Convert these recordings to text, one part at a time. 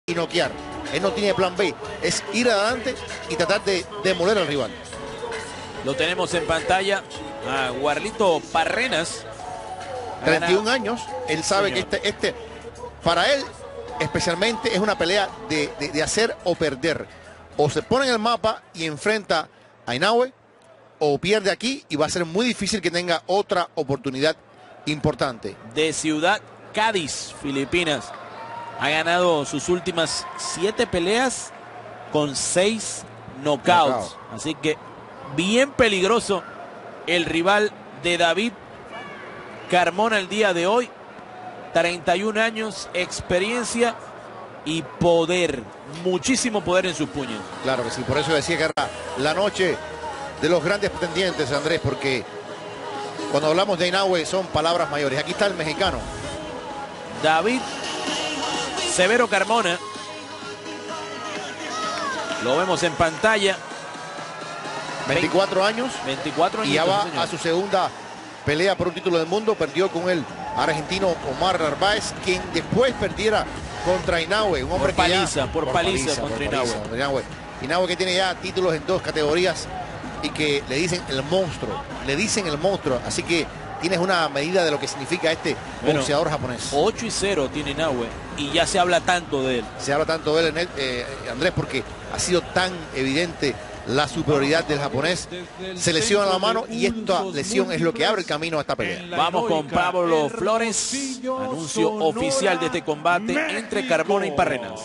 y noquear. Él no tiene plan B, es ir adelante y tratar de demoler al rival. Lo tenemos en pantalla a Warlito Parrenas. 31 años, él sabe que para él especialmente es una pelea de hacer o perder. O se pone en el mapa y enfrenta a Inoue, o pierde aquí y va a ser muy difícil que tenga otra oportunidad importante. De Ciudad Cádiz, Filipinas. Ha ganado sus últimas 7 peleas con 6 knockouts. Así que bien peligroso el rival de David Carmona el día de hoy. 31 años, experiencia y poder. Muchísimo poder en sus puños. Claro que sí, por eso decía que era la noche de los grandes pretendientes, Andrés, porque cuando hablamos de Inoue son palabras mayores. Aquí está el mexicano. David Severo Carmona. Lo vemos en pantalla. 24 años. 24 años. Y ya va a su segunda pelea por un título del mundo. Perdió con el argentino Omar Narváez, quien después perdiera contra Inoue. Un hombre por paliza contra Inoue. Inoue que tiene ya títulos en 2 categorías y que le dicen el monstruo. Le dicen el monstruo. Así que tienes una medida de lo que significa este boxeador japonés. 8-0 tiene Inoue y ya se habla tanto de él. Se habla tanto de él, Andrés, porque ha sido tan evidente la superioridad del japonés. Se lesiona la mano y esta lesión es lo que abre el camino a esta pelea. Vamos con Pablo Flores. Anuncio oficial de este combate entre Carmona y Parrenas.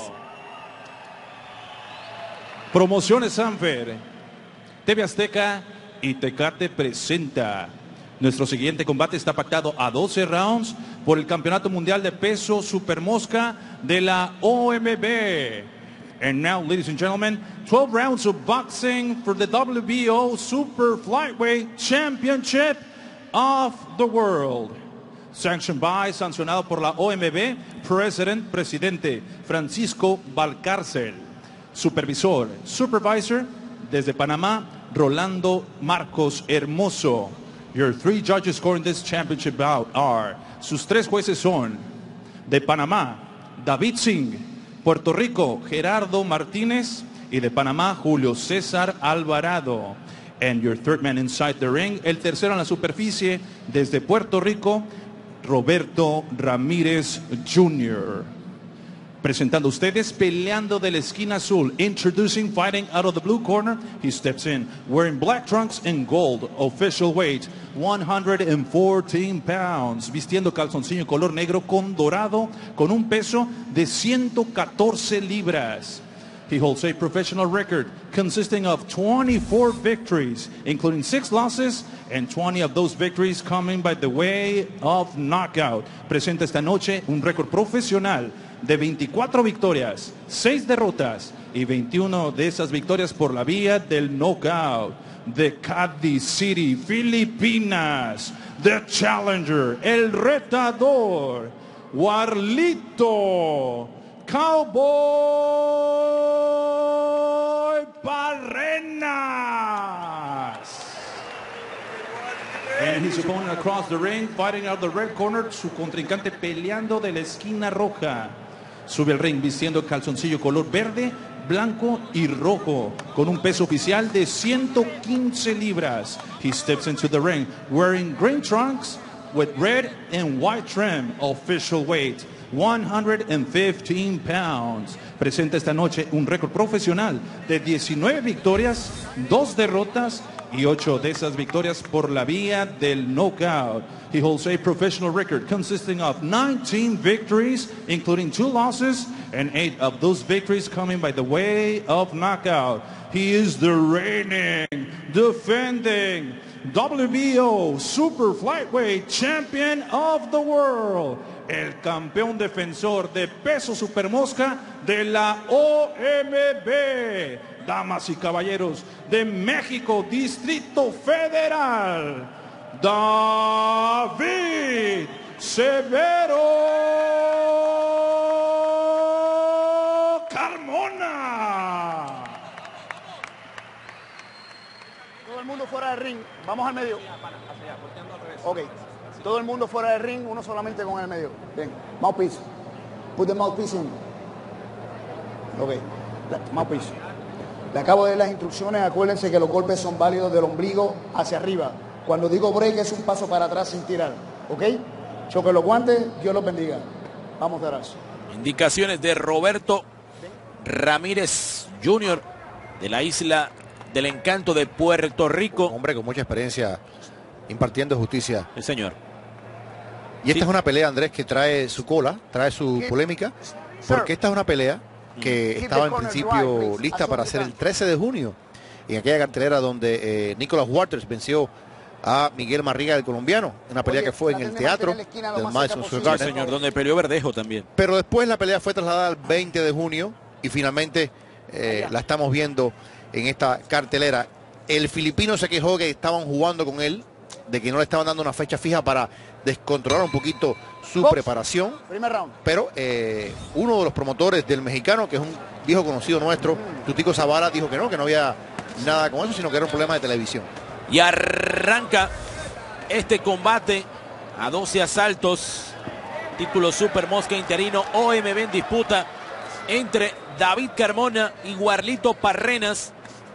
Promociones Sanfer, TV Azteca y Tecate presenta. Nuestro siguiente combate está pactado a 12 rounds por el Campeonato Mundial de Peso Supermosca de la OMB. And now, ladies and gentlemen, 12 rounds of boxing for the WBO Super Flyweight Championship of the World. Sanctioned by, sancionado por la OMB, Presidente Francisco Valcárcel. Supervisor, desde Panamá, Rolando Marcos Hermoso. Your 3 judges scoring this championship bout are, sus 3 jueces son, de Panamá, David Singh, Puerto Rico, Gerardo Martínez, y de Panamá, Julio César Alvarado. And your third man inside the ring, el tercero en la superficie, desde Puerto Rico, Roberto Ramírez Jr. Presentando ustedes, peleando de la esquina azul, introducing, fighting out of the blue corner, he steps in, wearing black trunks and gold, official weight, 114 pounds, vistiendo calzoncillo color negro con dorado, con un peso de 114 libras. He holds a professional record consisting of 24 victories, including 6 losses, and 20 of those victories coming by the way of knockout. Presenta esta noche un récord profesional de 24 victorias, 6 derrotas y 21 de esas victorias por la vía del knockout. De Cádiz City, Filipinas, the challenger, el retador, Warlito Cowboy Parrenas. And his opponent across the ring, fighting out the red corner, su contrincante peleando de la esquina roja. Sube al ring vistiendo calzoncillo color verde, blanco y rojo, con un peso oficial de 115 libras. He steps into the ring wearing green trunks with red and white trim, official weight, 115 pounds. Presenta esta noche un récord profesional de 19 victorias, 2 derrotas y 8 de esas victorias por la vía del knockout. He holds a professional record consisting of 19 victories, including 2 losses, and 8 of those victories coming by the way of knockout. He is the reigning, defending WBO Super Flyweight Champion of the World. El campeón defensor de peso supermosca de la OMB. Damas y caballeros, de México, Distrito Federal, David Severo Carmona. Todo el mundo fuera del ring, vamos al medio. Ok, todo el mundo fuera del ring, uno solamente con el medio. Bien, mouthpiece. Put the mouthpiece in. Ok. Más piso. Le acabo de dar las instrucciones. Acuérdense que los golpes son válidos del ombligo hacia arriba. Cuando digo break es un paso para atrás sin tirar. ¿Ok? Choque los guantes. Dios los bendiga. Vamos de atrás. Indicaciones de Roberto Ramírez Jr. de la Isla del Encanto de Puerto Rico. Hombre con mucha experiencia impartiendo justicia. El señor. Y esta es una pelea, Andrés, que trae su cola, trae su polémica, porque esta es una pelea que estaba en principio lista para ser el 13 de junio, en aquella cartelera donde Nicholas Walters venció a Miguel Marriga, el colombiano, una pelea que fue en el teatro del Madison Square Garden. Señor, donde peleó Verdejo también. Pero después la pelea fue trasladada al 20 de junio y finalmente la estamos viendo en esta cartelera. El filipino se quejó que estaban jugando con él, de que no le estaban dando una fecha fija para descontrolar un poquito su preparación. Primer round. Pero uno de los promotores del mexicano, que es un viejo conocido nuestro, Tutico Zavala, dijo que no había nada con eso, sino que era un problema de televisión. Y arranca este combate a 12 asaltos. Título Super Mosca interino OMB en disputa entre David Carmona y Warlito Parrenas.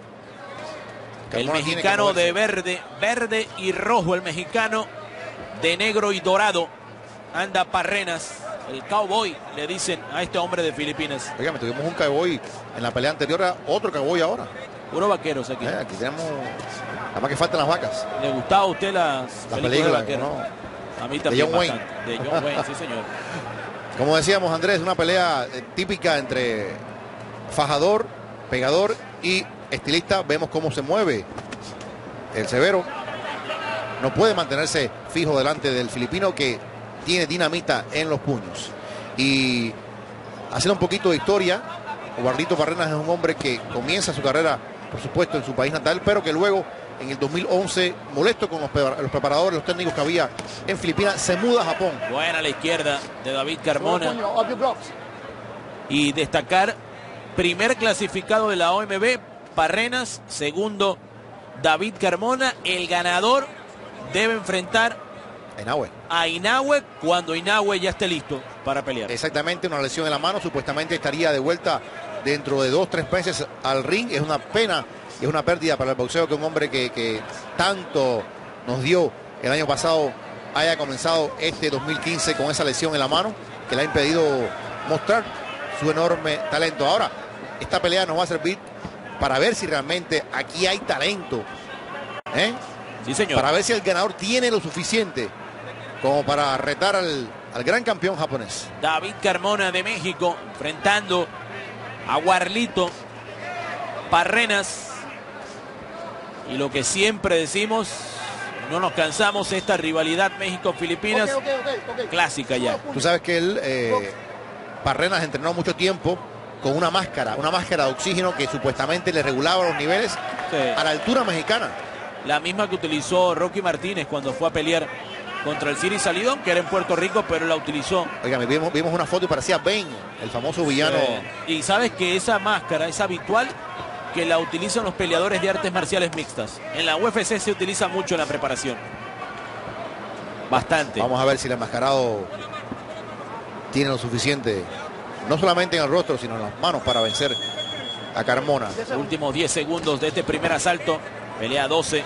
El mexicano de verde y rojo, el mexicano de negro y dorado. Anda Parrenas, el cowboy, le dicen a este hombre de Filipinas. Oigan, tuvimos un cowboy en la pelea anterior, otro cowboy ahora. Puro vaqueros aquí. Aquí tenemos, nada más que faltan las vacas. ¿Le gustaba a usted las películas de vaqueros? ¿No? A mí también. De John Wayne. De John Wayne, sí señor. Como decíamos, Andrés, una pelea típica entre fajador, pegador y estilista. Vemos cómo se mueve el severo. No puede mantenerse fijo delante del filipino, que tiene dinamita en los puños. Y haciendo un poquito de historia, Warlito Parrenas es un hombre que comienza su carrera, por supuesto, en su país natal, pero que luego, en el 2011, molesto con los preparadores, los técnicos que había en Filipinas, se muda a Japón. Buena a la izquierda de David Carmona. Y destacar, primer clasificado de la OMB, Parrenas. Segundo, David Carmona. El ganador debe enfrentar a Inoue cuando Inoue ya esté listo para pelear. Exactamente, una lesión en la mano. Supuestamente estaría de vuelta dentro de 2-3 meses al ring. Es una pena y es una pérdida para el boxeo que un hombre que tanto nos dio el año pasado haya comenzado este 2015 con esa lesión en la mano que le ha impedido mostrar su enorme talento. Ahora, esta pelea nos va a servir para ver si realmente aquí hay talento. Sí, señor. Para ver si el ganador tiene lo suficiente como para retar al gran campeón japonés. David Carmona de México enfrentando a Warlito Parrenas. Y lo que siempre decimos, no nos cansamos, esta rivalidad México-Filipinas, clásica ya. Tú sabes que él, Parrenas, entrenó mucho tiempo con una máscara de oxígeno que supuestamente le regulaba los niveles a la altura mexicana. La misma que utilizó Rocky Martínez cuando fue a pelear contra el Ciri Salidón, que era en Puerto Rico, pero la utilizó. Oiga, vimos una foto y parecía Bane, el famoso villano. Y sabes que esa máscara es habitual que la utilizan los peleadores de artes marciales mixtas. En la UFC se utiliza mucho en la preparación. Bastante. Vamos a ver si el enmascarado tiene lo suficiente, no solamente en el rostro, sino en las manos para vencer a Carmona. Últimos 10 segundos de este primer asalto. Pelea 12.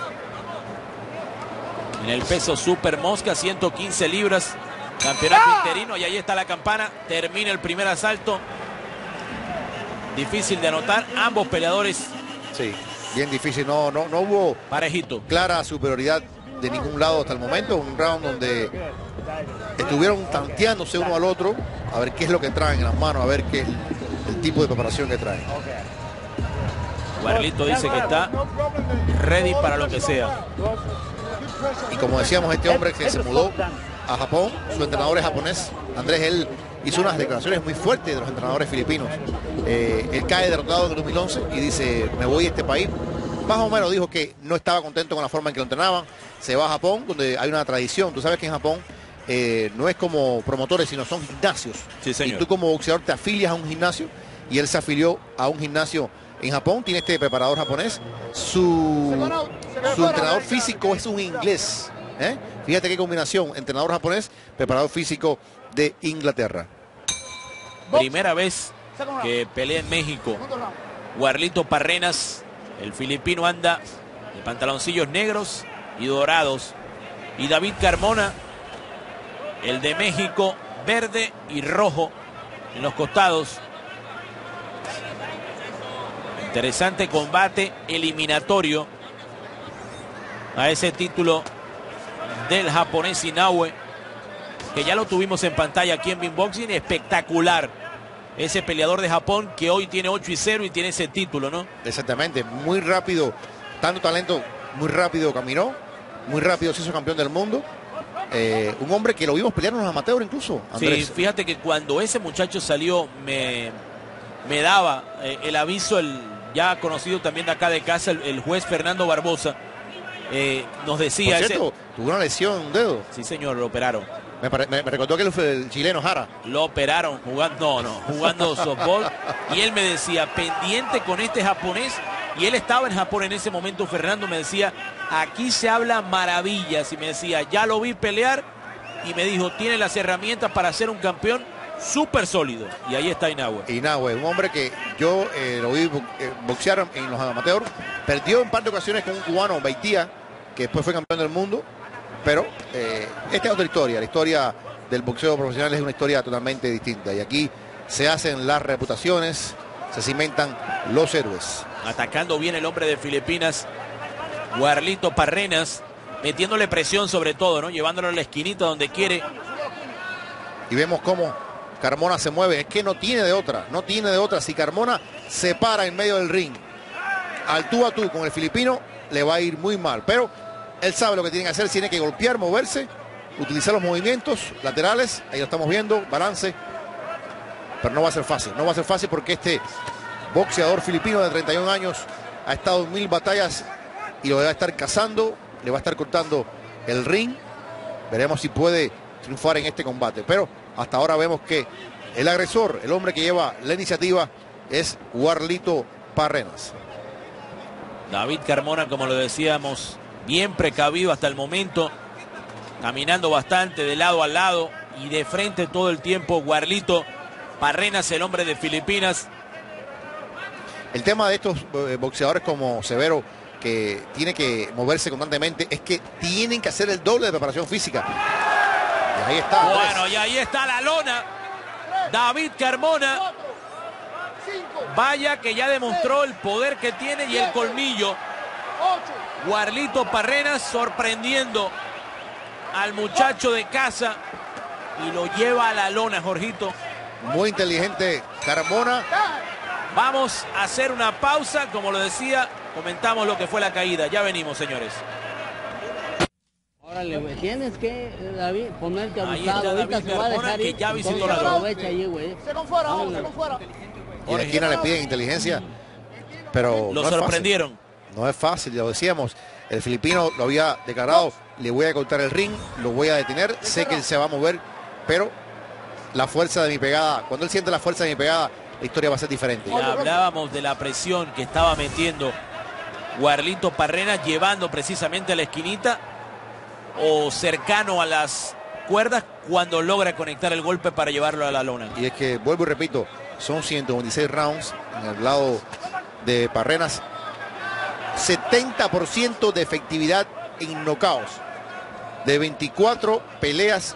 En el peso Super Mosca, 115 libras. Campeonato interino. Y ahí está la campana. Termina el primer asalto. Difícil de anotar. Ambos peleadores. Sí, bien difícil. No hubo parejito. Clara superioridad de ningún lado hasta el momento. Un round donde estuvieron tanteándose uno al otro. A ver qué es lo que traen en las manos. A ver qué es el tipo de preparación que traen. Warlito dice que está ready para lo que sea. Y como decíamos, este hombre que se mudó a Japón, su entrenador es japonés. Andrés, él hizo unas declaraciones muy fuertes de los entrenadores filipinos. Él cae derrotado en el 2011 y dice, me voy a este país. Más o menos dijo que no estaba contento con la forma en que lo entrenaban. Se va a Japón, donde hay una tradición. Tú sabes que en Japón no es como promotores, sino son gimnasios. Sí, señor. Y tú como boxeador te afilias a un gimnasio, y él se afilió a un gimnasio en Japón. Tiene este preparador japonés. Su entrenador físico es un inglés. Fíjate qué combinación. Entrenador japonés, preparador físico de Inglaterra. Primera vez que pelea en México. Warlito Parrenas, el filipino, anda de pantaloncillos negros y dorados. Y David Carmona, el de México, verde y rojo en los costados. Interesante combate eliminatorio a ese título del japonés Inoue, que ya lo tuvimos en pantalla aquí en Beanboxing. Espectacular ese peleador de Japón que hoy tiene 8-0 y tiene ese título, ¿no? Exactamente, muy rápido, tanto talento, muy rápido caminó, muy rápido se hizo campeón del mundo. Un hombre que lo vimos pelear en los amateurs incluso, Andrés. Sí, fíjate que cuando ese muchacho salió me daba el aviso, el ya conocido también de acá de casa, el juez Fernando Barbosa, nos decía... Por cierto, tuvo una lesión en un dedo. Sí, señor, lo operaron. Me recordó que el chileno Jara. Lo operaron jugando softball. Y él me decía, pendiente con este japonés. Y él estaba en Japón en ese momento. Fernando me decía, aquí se habla maravillas. Y me decía, ya lo vi pelear. Y me dijo, tiene las herramientas para ser un campeón súper sólido. Y ahí está Inoue. Inoue, un hombre que yo lo vi boxear en los amateurs. Perdió en par de ocasiones con un cubano, Beitia, que después fue campeón del mundo. Pero esta es otra historia. La historia del boxeo profesional es una historia totalmente distinta. Y aquí se hacen las reputaciones, se cimentan los héroes. Atacando bien el hombre de Filipinas, Warlito Parrenas, metiéndole presión sobre todo, ¿no? Llevándolo a la esquinita donde quiere. Y vemos cómo Carmona se mueve. Es que no tiene de otra, no tiene de otra. Si Carmona se para en medio del ring, al tú a tú con el filipino, le va a ir muy mal. Pero él sabe lo que tiene que hacer, tiene que golpear, moverse, utilizar los movimientos laterales, ahí lo estamos viendo, balance, pero no va a ser fácil, no va a ser fácil porque este boxeador filipino de 31 años ha estado en 1000 batallas y lo va a estar cazando, le va a estar cortando el ring, veremos si puede triunfar en este combate, pero hasta ahora vemos que el agresor, el hombre que lleva la iniciativa es Warlito Parrenas. David Carmona, como lo decíamos, bien precavido hasta el momento, caminando bastante de lado a lado y de frente todo el tiempo. Warlito Parrenas, el hombre de Filipinas. El tema de estos boxeadores como Severo, que tiene que moverse constantemente, es que tienen que hacer el doble de preparación física. Y ahí está. Bueno, y ahí está la lona. David Carmona. Vaya que ya demostró el poder que tiene y el colmillo. Warlito Parrenas sorprendiendo al muchacho de casa y lo lleva a la lona, Jorgito. Muy inteligente Carmona. Vamos a hacer una pausa, como lo decía, comentamos lo que fue la caída. Ya venimos, señores. Órale, güey, tienes que, David, ponerte Ahí abusado. está Ahorita David se va a Carmona, dejar que ir. ya visitó Entonces, la lona. aprovecha ahí, güey. Se con fuera, vamos, se con fuera. Y en la esquina le piden inteligencia, pero Lo no es sorprendieron. fácil. No es fácil, ya lo decíamos. El filipino lo había declarado, le voy a cortar el ring, lo voy a detener, sé que él se va a mover, pero la fuerza de mi pegada, cuando él siente la fuerza de mi pegada, la historia va a ser diferente. Ya hablábamos de la presión que estaba metiendo Warlito Parrenas, llevando precisamente a la esquinita o cercano a las cuerdas cuando logra conectar el golpe para llevarlo a la lona. Y es que, vuelvo y repito, son 126 rounds en el lado de Parrenas, 70% de efectividad en knockouts. De 24 peleas,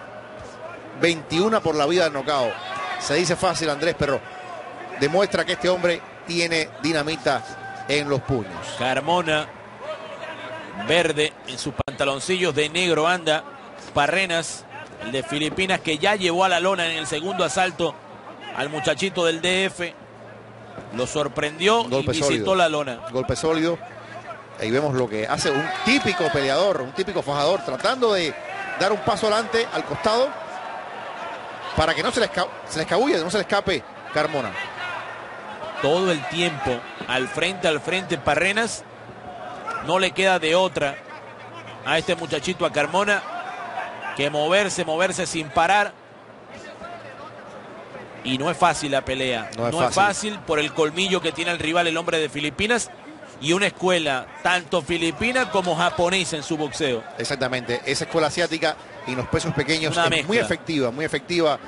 21 por la vida del knockout. Se dice fácil, Andrés, pero demuestra que este hombre tiene dinamita en los puños. Carmona, verde en sus pantaloncillos de negro anda. Parrenas, el de Filipinas, que ya llevó a la lona en el segundo asalto al muchachito del DF. Lo sorprendió y visitó sólido. la lona. Golpe sólido. Ahí vemos lo que hace un típico peleador, un típico fajador, tratando de dar un paso adelante al costado para que no se le escabulle, no se le escape Carmona. Todo el tiempo al frente Parrenas. No le queda de otra a este muchachito, a Carmona, que moverse sin parar. Y no es fácil la pelea. No es fácil por el colmillo que tiene el rival, el hombre de Filipinas. Y una escuela tanto filipina como japonesa en su boxeo. Exactamente, esa escuela asiática y en los pesos pequeños Una es mezcla. muy efectiva, muy efectiva.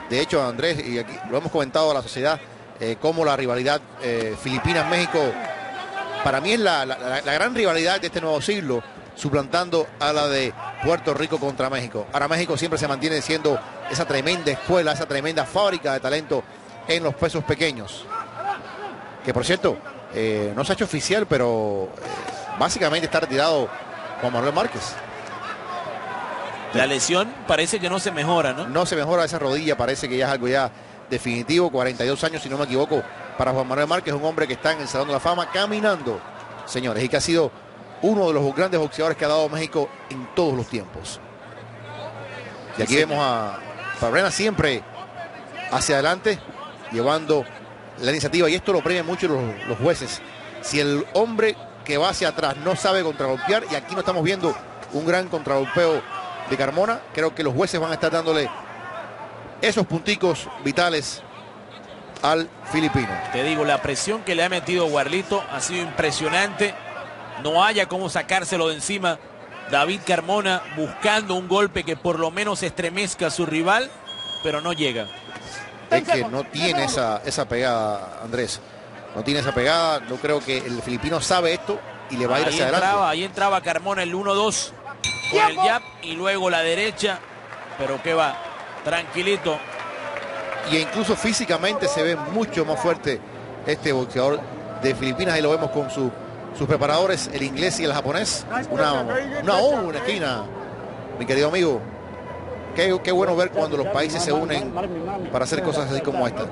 De hecho, Andrés, y aquí lo hemos comentado a la sociedad, como la rivalidad Filipinas-México, para mí es la gran rivalidad de este nuevo siglo, suplantando a la de Puerto Rico contra México. Ahora México siempre se mantiene siendo esa tremenda escuela, esa tremenda fábrica de talento en los pesos pequeños. Que por cierto, no se ha hecho oficial, pero básicamente está retirado Juan Manuel Márquez. La lesión parece que no se mejora, ¿no? No se mejora esa rodilla, parece que ya es algo ya definitivo. 42 años, si no me equivoco, para Juan Manuel Márquez, un hombre que está en el Salón de la Fama caminando, señores, y que ha sido uno de los grandes boxeadores que ha dado México en todos los tiempos. Y aquí vemos a Parrenas siempre hacia adelante, llevando la iniciativa, y esto lo premian mucho los jueces. Si el hombre que va hacia atrás no sabe contragolpear, y aquí no estamos viendo un gran contragolpeo de Carmona, creo que los jueces van a estar dándole esos punticos vitales al filipino. Te digo, la presión que le ha metido Warlito ha sido impresionante. No haya cómo sacárselo de encima David Carmona, buscando un golpe que por lo menos estremezca a su rival, pero no llega. Es que no tiene esa pegada, Andrés. No tiene esa pegada. No creo que el filipino sabe esto y le va a ir hacia adelante. Ahí entraba Carmona el 1-2 con el jab y luego la derecha, pero que va tranquilito. Y incluso físicamente se ve mucho más fuerte este boxeador de Filipinas. Ahí lo vemos con sus preparadores, el inglés y el japonés. Una esquina, mi querido amigo. Qué bueno ver cuando los países se unen para hacer cosas así como esta.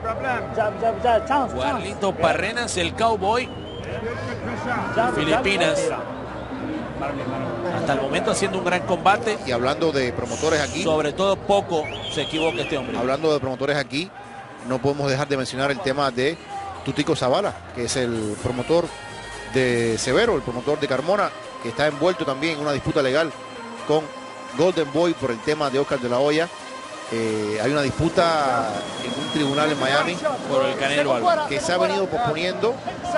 Warlito Parrenas, el cowboy. Filipinas. Hasta el momento haciendo un gran combate. Y hablando de promotores aquí. Sobre todo poco se equivoca este hombre. Hablando de promotores aquí, no podemos dejar de mencionar el tema de Tutico Zavala, que es el promotor de Severo, el promotor de Carmona, que está envuelto también en una disputa legal con Golden Boy por el tema de Oscar de la Hoya. Hay una disputa en un tribunal en Miami por el Canelo Álvarez, que se ha venido posponiendo.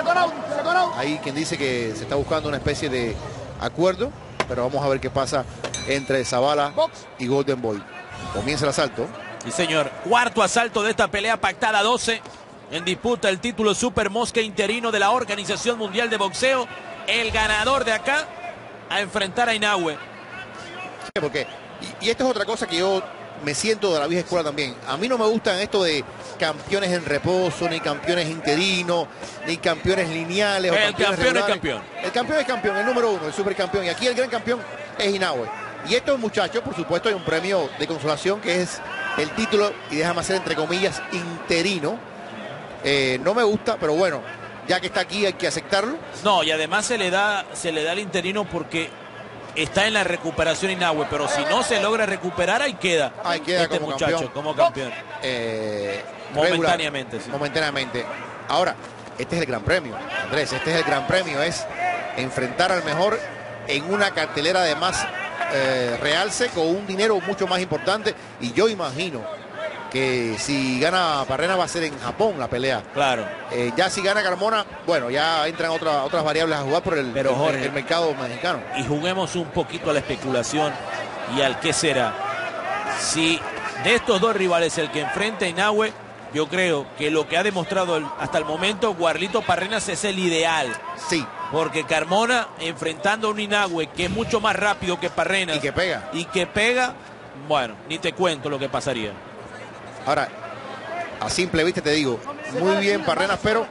Hay quien dice que se está buscando una especie de acuerdo, pero vamos a ver qué pasa entre Zavala y Golden Boy. Comienza el asalto. Sí, señor. Cuarto asalto de esta pelea pactada, 12. En disputa el título Super Mosca interino de la Organización Mundial de Boxeo. El ganador de acá a enfrentar a Inoue. Porque, y esto es otra cosa que yo me siento de la vieja escuela también. A mí no me gustan esto de campeones en reposo, ni campeones interinos, ni campeones lineales. El campeón es campeón. El campeón es campeón, el número uno, el supercampeón. Y aquí el gran campeón es Inoue. Y estos muchachos, por supuesto, hay un premio de consolación que es el título, y déjame hacer entre comillas, interino. No me gusta, pero bueno, ya que está aquí hay que aceptarlo. No, y además se le da el interino porque está en la recuperación Inoue, pero si no se logra recuperar, ahí queda este como muchacho campeón. como campeón. Momentáneamente, sí. Momentáneamente. Ahora, este es el gran premio, Andrés, este es el gran premio, es enfrentar al mejor en una cartelera de más realce, con un dinero mucho más importante, y yo imagino que si gana Parrenas va a ser en Japón la pelea. Claro. Ya si gana Carmona, bueno, ya entran otras variables a jugar por el mercado mexicano. Y juguemos un poquito a la especulación y al qué será. Si de estos dos rivales el que enfrenta a Inoue, yo creo que lo que ha demostrado hasta el momento Warlito Parrenas es el ideal. Sí. Porque Carmona enfrentando a un Inoue que es mucho más rápido que Parrenas. Y que pega. Bueno, ni te cuento lo que pasaría. Ahora, a simple vista te digo, muy bien Parrenas, pero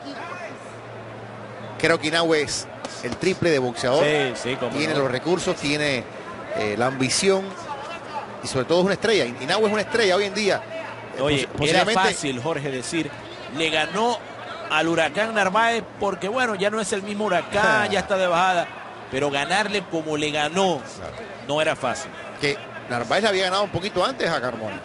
creo que Inoue es el triple de boxeador. Sí, tiene los recursos, tiene la ambición y sobre todo es una estrella. Inoue es una estrella hoy en día. Oye, era fácil, Jorge, decir, le ganó al Huracán Narváez porque, bueno, ya no es el mismo Huracán, ya está de bajada, pero ganarle como le ganó no era fácil. Que Narváez le había ganado un poquito antes a Carmona.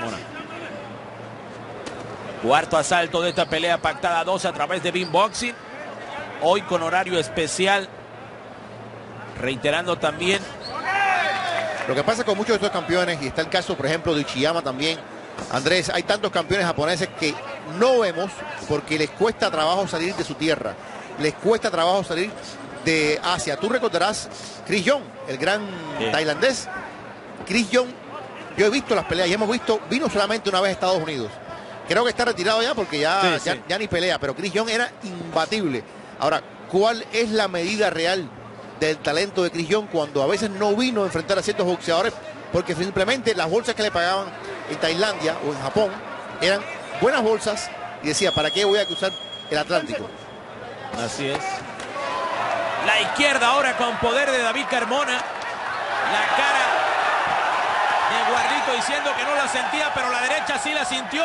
Cuarto asalto de esta pelea pactada 12 a través de Beam Boxing. Hoy con horario especial. Reiterando también. Lo que pasa con muchos de estos campeones, y está el caso, por ejemplo, de Uchiyama también. Andrés, hay tantos campeones japoneses que no vemos porque les cuesta trabajo salir de su tierra. Les cuesta trabajo salir de Asia. Tú recordarás Chris Young, el gran tailandés. Chris Young Yo he visto las peleas y hemos visto, vino solamente una vez a Estados Unidos. Creo que está retirado ya porque ya ni pelea, pero Chris Young era imbatible. Ahora, ¿cuál es la medida real del talento de Chris Young cuando a veces no vino a enfrentar a ciertos boxeadores? Porque simplemente las bolsas que le pagaban en Tailandia o en Japón eran buenas bolsas y decía, ¿para qué voy a cruzar el Atlántico? Así es. La izquierda ahora con poder de David Carmona. La cara de Guarlito diciendo que no la sentía, pero la derecha sí la sintió.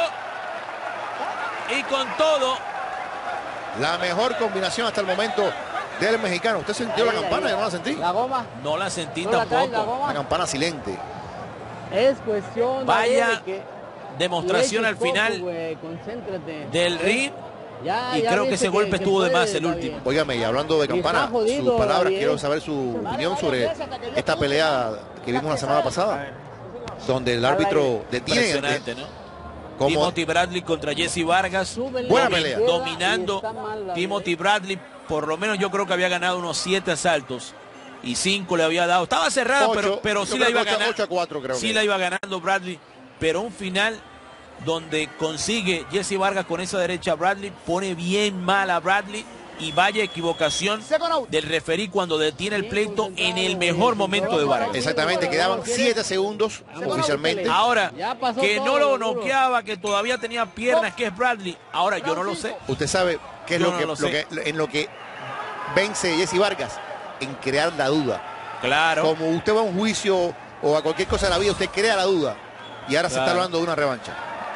Y con todo, la mejor combinación hasta el momento del mexicano. ¿Usted sintió la campana? Yo no la sentí. La goma. no la sentí ¿No la cae la tampoco. goma? La campana silente. Es cuestión Vaya de que demostración al final concéntrate. del ring. Ya, Y ya creo que viste ese golpe estuvo de puede, más el está último. bien. Óigame, y hablando de Y está campana, jodido, sus palabras, David. quiero saber su opinión sobre esta pelea que vimos la semana pasada, donde el árbitro detiene Impresionante, ¿no? como Timothy Bradley contra Jesse Vargas. Súbele Buena la pelea. izquierda Dominando. y está mal la Timothy Bradley, por lo menos yo creo que había ganado unos 7 asaltos y 5 le había dado. Estaba cerrada, ocho, pero yo sí la creo iba que ganando. 8-4 creo Sí que. la iba ganando Bradley, pero un final donde consigue Jesse Vargas con esa derecha. Bradley pone bien mal a Bradley y vaya equivocación del referí cuando detiene el pleito en el mejor momento de Vargas. Exactamente, quedaban 7 segundos oficialmente. Ahora, Ya pasó que todo, no lo duro. noqueaba, que todavía tenía piernas, que es Bradley. Ahora, yo no lo sé. Usted sabe qué es Yo lo no que, lo sé. en lo que vence Jesse Vargas, en crear la duda. Claro. Como usted va a un juicio o a cualquier cosa de la vida, usted crea la duda. Y ahora se está Claro. hablando de una revancha.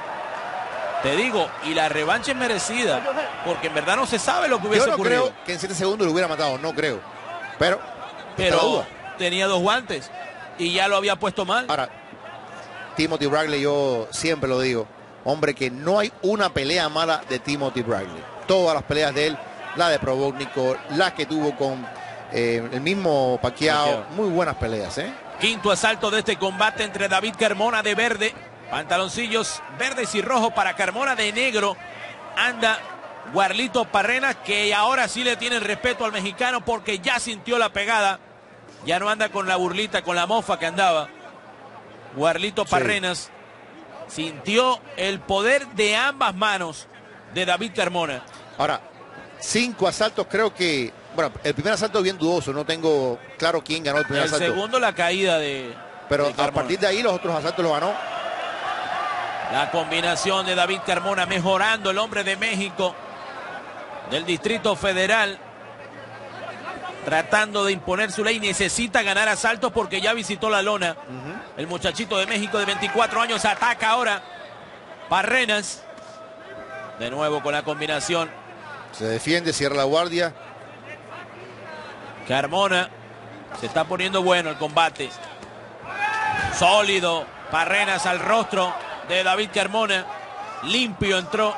Te digo, y la revancha es merecida, porque en verdad no se sabe lo que hubiese Yo no ocurrido. creo que en 7 segundos lo hubiera matado, no creo. Pero está la Pero duda. tenía 2 guantes y ya lo había puesto mal. Ahora, Timothy Bradley, yo siempre lo digo, hombre, que no hay una pelea mala de Timothy Bradley. Todas las peleas de él, la de Probótnico, las que tuvo con el mismo Pacquiao, muy buenas peleas, ¿eh? Quinto asalto de este combate entre David Carmona de verde, pantaloncillos verdes y rojos para Carmona de negro. Anda Guarlito Parrenas, que ahora sí le tiene el respeto al mexicano porque ya sintió la pegada. Ya no anda con la burlita, con la mofa que andaba. Guarlito Parrenas sintió el poder de ambas manos de David Carmona. Ahora, 5 asaltos, creo que, bueno, el primer asalto bien dudoso, no tengo claro quién ganó el primer El asalto. segundo, la caída de Pero Carmona. a partir de ahí los otros asaltos los ganó. La combinación de David Carmona mejorando, el hombre de México, del Distrito Federal, tratando de imponer su ley. Necesita ganar asaltos porque ya visitó la lona. El muchachito de México de 24 años ataca ahora. Parrenas, de nuevo con la combinación. Se defiende, cierra la guardia. Carmona, se está poniendo bueno el combate. Sólido, Parrenas al rostro de David Carmona. Limpio entró.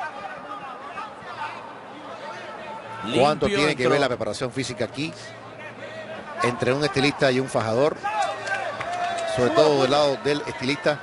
¿Cuánto Limpio tiene que entró. ver la preparación física aquí entre un estilista y un fajador? Sobre todo del lado del estilista,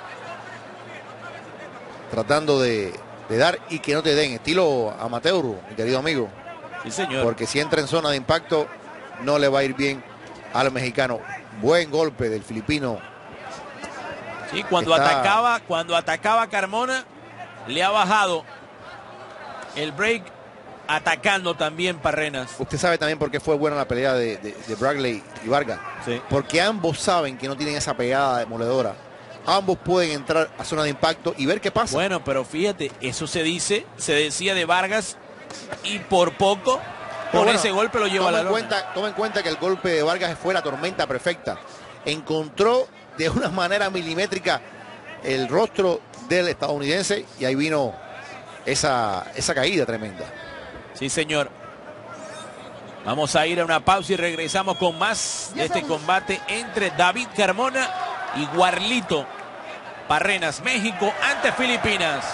tratando de dar y que no te den, estilo amateur, mi querido amigo. Sí, señor. Porque si entra en zona de impacto no le va a ir bien al mexicano. Buen golpe del filipino. Sí, cuando atacaba Carmona, le ha bajado el break, atacando también Parrenas. Usted sabe también por qué fue buena la pelea de Bradley y Vargas. Sí. Porque ambos saben que no tienen esa pegada demoledora. Ambos pueden entrar a zona de impacto y ver qué pasa. Bueno, pero fíjate, eso se decía de Vargas y por poco Pero con bueno, ese golpe lo lleva a la lona. Toma en cuenta que el golpe de Vargas fue la tormenta perfecta. Encontró de una manera milimétrica el rostro del estadounidense y ahí vino esa caída tremenda. Sí, señor. Vamos a ir a una pausa y regresamos con más de este combate entre David Carmona y Guarlito Parrenas. México ante Filipinas.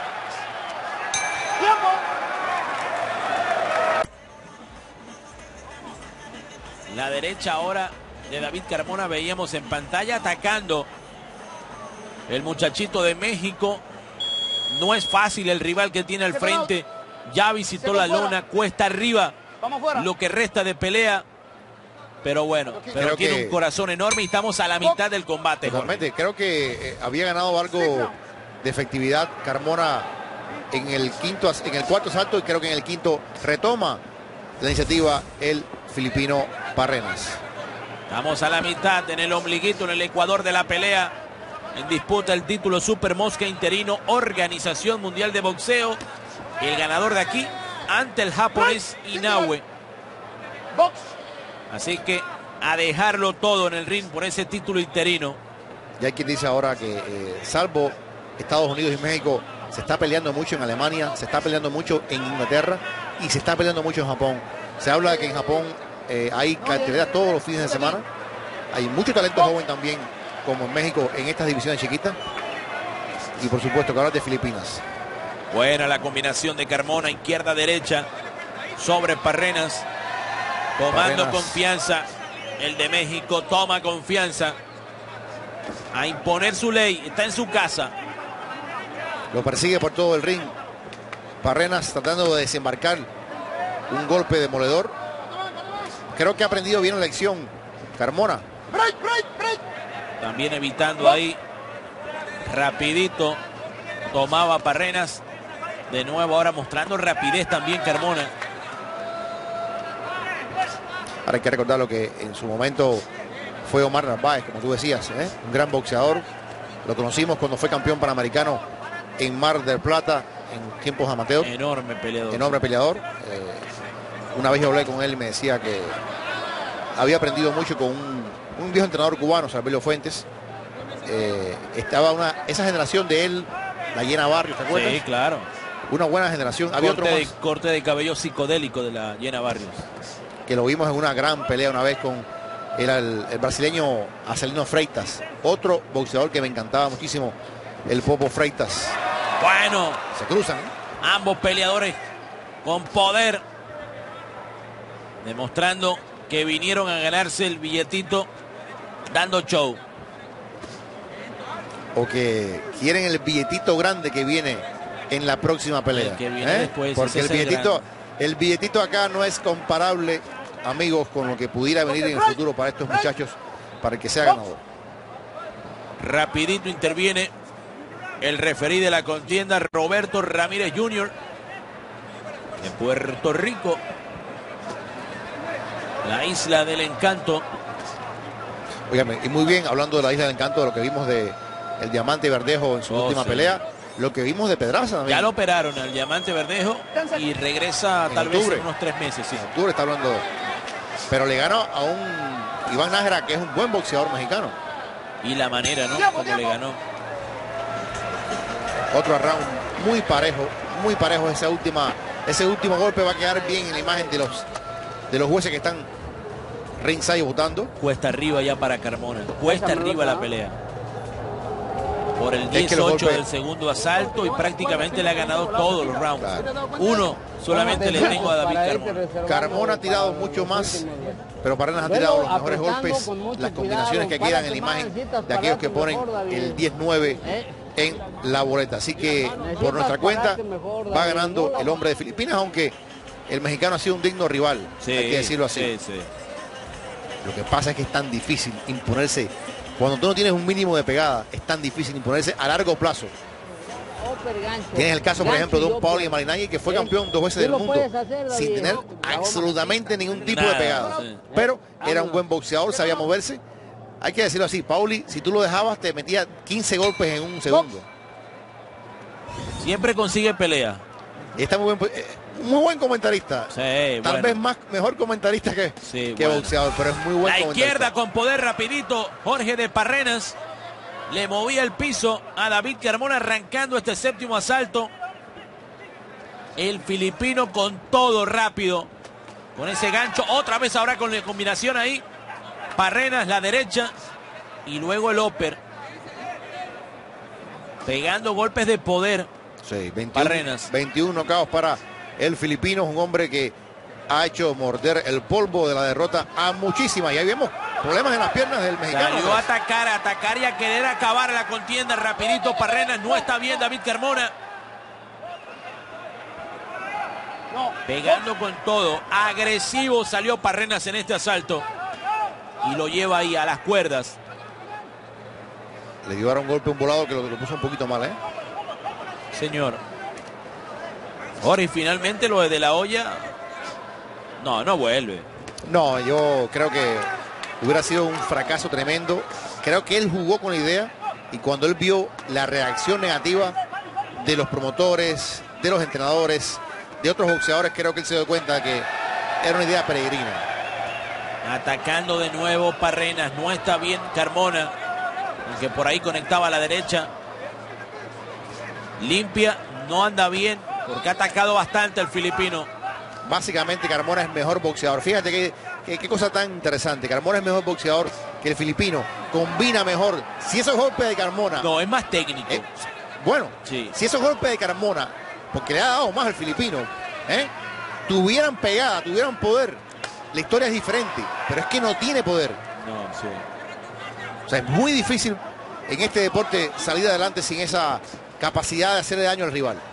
La derecha ahora de David Carmona, veíamos en pantalla atacando el muchachito de México. No es fácil el rival que tiene al frente. Ya visitó la lona, cuesta arriba lo que resta de pelea. pero bueno, pero tiene un corazón enorme y estamos a la mitad del combate. Totalmente, creo que había ganado algo de efectividad Carmona en el cuarto asalto, y creo que en el quinto retoma la iniciativa el filipino Barrenas. Estamos a la mitad, en el ombliguito, en el ecuador de la pelea. En disputa el título Super Mosca interino, Organización Mundial de Boxeo. El ganador de aquí ante el japonés Inoue. Así que a dejarlo todo en el ring por ese título interino. Y hay quien dice ahora que salvo Estados Unidos y México, se está peleando mucho en Alemania, se está peleando mucho en Inglaterra y se está peleando mucho en Japón. Se habla de que en Japón hay cartelera todos los fines de semana. Hay mucho talento joven también, como en México, en estas divisiones chiquitas. Y por supuesto que ahora de Filipinas. Buena la combinación de Carmona, izquierda-derecha, sobre Barrenas. Tomando confianza. El de México toma confianza. A imponer su ley. Está en su casa. Lo persigue por todo el ring. Barrenas tratando de desembarcar un golpe demoledor. Creo que ha aprendido bien la lección Carmona. También evitando ahí. Rapidito. Tomaba Barrenas. De nuevo ahora mostrando rapidez también Carmona. Ahora hay que recordar lo que en su momento fue Omar Narváez, como tú decías, un gran boxeador. Lo conocimos cuando fue campeón panamericano en Mar del Plata en tiempos amateur. Enorme peleador. Enorme peleador. Una vez yo hablé con él y me decía que había aprendido mucho con un viejo entrenador cubano, Salvelio Fuentes. Estaba esa generación de él, la Llena Barrios, ¿te acuerdas? Sí, claro. Una buena generación. Había otro más, corte de cabello psicodélico de la Llena Barrios. que lo vimos en una gran pelea una vez con el brasileño Acelino Freitas. Otro boxeador que me encantaba muchísimo, el Popo Freitas. Bueno. Se cruzan. Ambos peleadores con poder. Demostrando que vinieron a ganarse el billetito dando show. O que quieren el billetito grande que viene en la próxima pelea. El que viene después, porque ese el billetito acá no es comparable, amigos, con lo que pudiera venir en el futuro para estos muchachos, para el que sea ganador. Rapidito interviene el referí de la contienda, Roberto Ramírez Jr. de Puerto Rico, la Isla del Encanto. Óigame, y muy bien, hablando de la Isla del Encanto, de lo que vimos de el Diamante Verdejo en su última pelea, lo que vimos de Pedraza también. Ya lo operaron al Diamante Verdejo y regresa tal vez en unos 3 meses. Sí. En octubre está hablando, pero le ganó a un Iván Nájera, que es un buen boxeador mexicano. Y la manera, ¿no? Como le ganó. Otro round muy parejo ese último golpe va a quedar bien en la imagen de los jueces que están ringside votando. Cuesta arriba ya para Carmona, cuesta arriba la pelea. Por el 18 del segundo asalto y prácticamente le ha ganado todos los rounds. Claro. Uno solamente le tengo a David Carmona. Carmona ha tirado mucho más, pero Barrenas ha tirado los mejores golpes, las combinaciones que quedan en la imagen de aquellos que ponen el 10-9 en la boleta. Así que por nuestra cuenta va ganando el hombre de Filipinas, aunque el mexicano ha sido un digno rival, sí, hay que decirlo así. Sí. Lo que pasa es que es tan difícil imponerse. Cuando tú no tienes un mínimo de pegada, es tan difícil imponerse a largo plazo. Tienes el caso, por ejemplo, de un Pauli Marinaggi, que fue campeón 2 veces del mundo sin tener absolutamente ningún tipo de pegada. Pero era un buen boxeador, sabía moverse. Hay que decirlo así, Pauli, si tú lo dejabas, te metía 15 golpes en un segundo. Siempre consigue pelea. Y está muy buen comentarista. Sí, Tal vez mejor comentarista que boxeador, pero es muy buen comentarista. La izquierda con poder rapidito, Jorge de Barrenas. Le movía el piso a David Carmona arrancando este séptimo asalto. El filipino con todo rápido. Con ese gancho, otra vez ahora con la combinación ahí. Barrenas, la derecha. Y luego el upper. Pegando golpes de poder. Sí, 21 knockouts para el filipino. Un hombre que ha hecho morder el polvo de la derrota a muchísimas. Y ahí vemos problemas en las piernas del mexicano. Salió a atacar y a querer acabar la contienda rapidito. Barrenas, no está bien David Carmona. Pegando con todo. Agresivo salió Barrenas en este asalto. y lo lleva ahí a las cuerdas. Le dio ahora un golpe, un volado que lo puso un poquito mal, ¿eh? Señor. Ahora y finalmente lo de la olla. No vuelve. No, yo creo que hubiera sido un fracaso tremendo. Creo que él jugó con la idea y cuando él vio la reacción negativa de los promotores, de los entrenadores, de otros boxeadores, creo que él se dio cuenta de que era una idea peregrina. Atacando de nuevo Parrenas. No está bien Carmona, aunque por ahí conectaba a la derecha. Limpia, no anda bien porque ha atacado bastante el filipino. Básicamente Carmona es mejor boxeador. Fíjate qué cosa tan interesante. Carmona es mejor boxeador que el filipino. Combina mejor. Si esos golpes de Carmona... No, es más técnico. Bueno, sí. Si esos golpes de Carmona, porque le ha dado más al filipino, tuvieran pegada, tuvieran poder, la historia es diferente. Pero es que no tiene poder. No, sí. O sea, es muy difícil en este deporte salir adelante sin esa capacidad de hacerle daño al rival.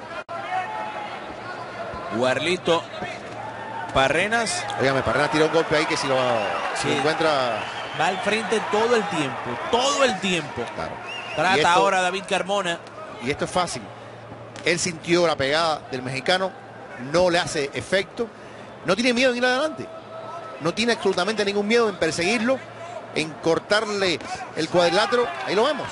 Warlito Parrenas. Óigame, Parrenas tiró un golpe ahí que si lo encuentra... Va al frente todo el tiempo. Todo el tiempo. Claro. Trata ahora David Carmona. Y esto es fácil. Él sintió la pegada del mexicano. No le hace efecto. No tiene miedo en ir adelante. No tiene absolutamente ningún miedo en perseguirlo, en cortarle el cuadrilátero. Ahí lo vemos.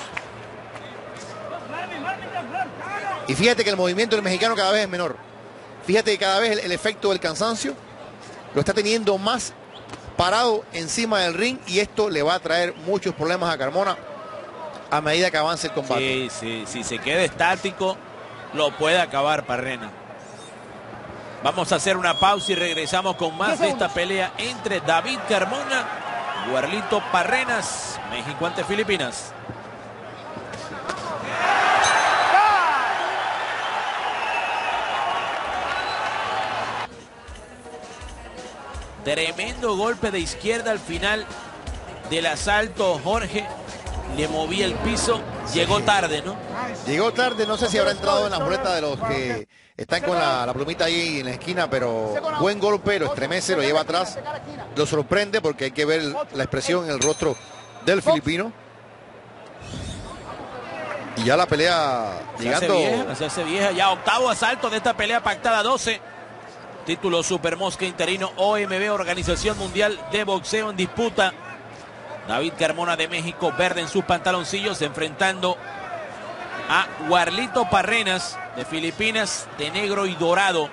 Y fíjate que el movimiento del mexicano cada vez es menor. Fíjate que cada vez el efecto del cansancio lo está teniendo más parado encima del ring y esto le va a traer muchos problemas a Carmona a medida que avance el combate. Sí, si se queda estático lo puede acabar Parrenas. Vamos a hacer una pausa y regresamos con más de esta pelea entre David Carmona y Warlito Parrenas, México ante Filipinas. Tremendo golpe de izquierda al final del asalto, Jorge. Le movía el piso. Llegó tarde, ¿no? Llegó tarde, no sé si habrá entrado en la boleta de los que están con la plumita ahí en la esquina, pero buen golpe, lo estremece, lo lleva atrás. Lo sorprende porque hay que ver la expresión en el rostro del filipino. Y ya la pelea llegando... Se hace vieja. Ya octavo asalto de esta pelea pactada 12. Título Super Mosca interino OMB, Organización Mundial de Boxeo en disputa. David Carmona de México, verde en sus pantaloncillos, enfrentando a Warlito Parrenas de Filipinas, de negro y dorado.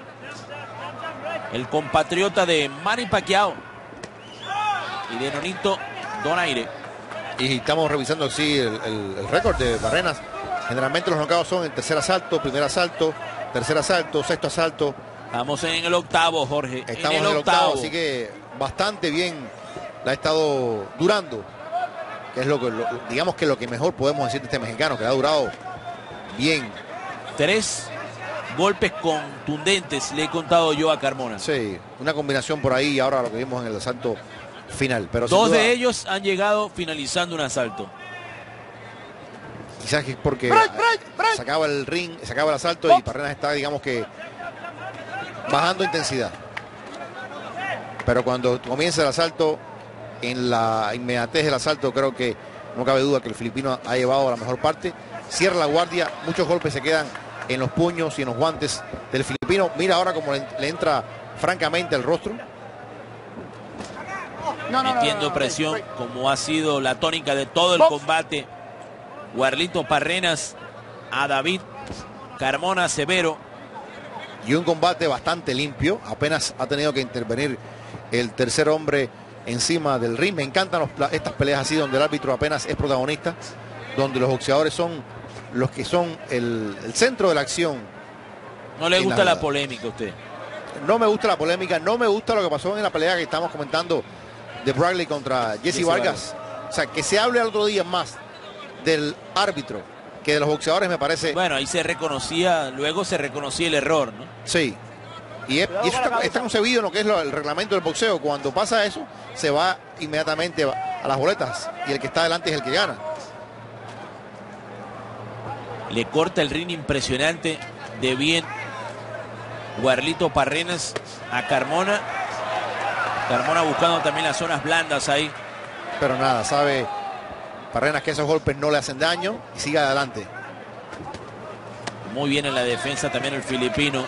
El compatriota de Manny Pacquiao y de Nonito Donaire. Y estamos revisando así el récord de Parrenas. Generalmente los knockouts son el tercer asalto, primer asalto, tercer asalto, sexto asalto. Estamos en el octavo, Jorge. Estamos en el octavo, así que bastante bien la ha estado durando. Que es digamos que lo que mejor podemos decir de este mexicano, que ha durado bien. 3 golpes contundentes le he contado yo a Carmona. Sí, una combinación por ahí, ahora lo que vimos en el asalto final. Pero 2 de ellos han llegado finalizando un asalto. Quizás es porque se acaba el ring, se acaba el asalto y Parrenas está, digamos que, bajando intensidad. Pero cuando comienza el asalto, en la inmediatez del asalto, creo que no cabe duda que el filipino ha llevado la mejor parte. Cierra la guardia, muchos golpes se quedan en los puños y en los guantes del filipino. Mira ahora cómo le entra francamente el rostro. Metiendo presión, como ha sido la tónica de todo el combate. Warlito Parrenas a David Carmona severo. Y un combate bastante limpio. Apenas ha tenido que intervenir el tercer hombre encima del ring. Me encantan estas peleas así, donde el árbitro apenas es protagonista, donde los boxeadores son los que son el centro de la acción. ¿No le gusta la polémica a usted? No me gusta la polémica, no me gusta lo que pasó en la pelea que estamos comentando de Bradley contra Jesse Vargas. O sea, que se hable el otro día más del árbitro que de los boxeadores me parece... Bueno, ahí se reconocía, luego se reconocía el error, ¿no? Sí. Y eso está concebido en lo que es el reglamento del boxeo. Cuando pasa eso, se va inmediatamente a las boletas y el que está adelante es el que gana. Le corta el ring impresionante de bien Warlito Parrenas a Carmona. Carmona buscando también las zonas blandas ahí. Pero nada, sabe Barrenas que esos golpes no le hacen daño y sigue adelante. Muy bien en la defensa también el filipino.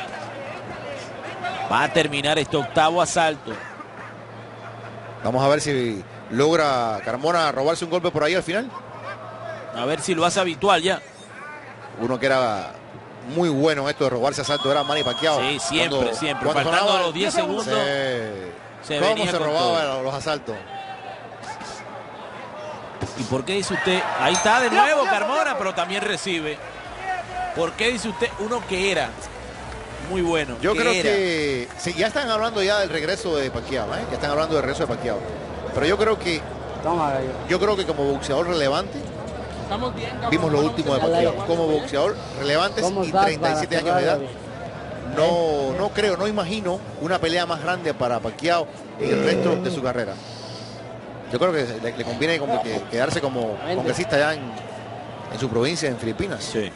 Va a terminar este octavo asalto. Vamos a ver si logra Carmona robarse un golpe por ahí al final. A ver si lo hace habitual ya. Uno que era muy bueno en esto de robarse asalto era Manny Pacquiao. Sí, siempre, siempre. Cuando Faltando sonaba, los 10 segundos. ¿Cómo venía se con robaba todo. los asaltos? ¿Y por qué dice usted? Ahí está de nuevo Carmona, pero también recibe. ¿Por qué dice usted uno que era muy bueno? Yo creo era? que sí, ya están hablando ya del regreso de Pacquiao, ¿eh? Ya están hablando del regreso de Pacquiao. Pero yo creo que como boxeador relevante vimos lo último de Pacquiao. Como boxeador relevante y 37 años de edad. No imagino una pelea más grande para Pacquiao en el resto de su carrera. Yo creo que le conviene como que quedarse como congresista ya en su provincia, en Filipinas. Sí.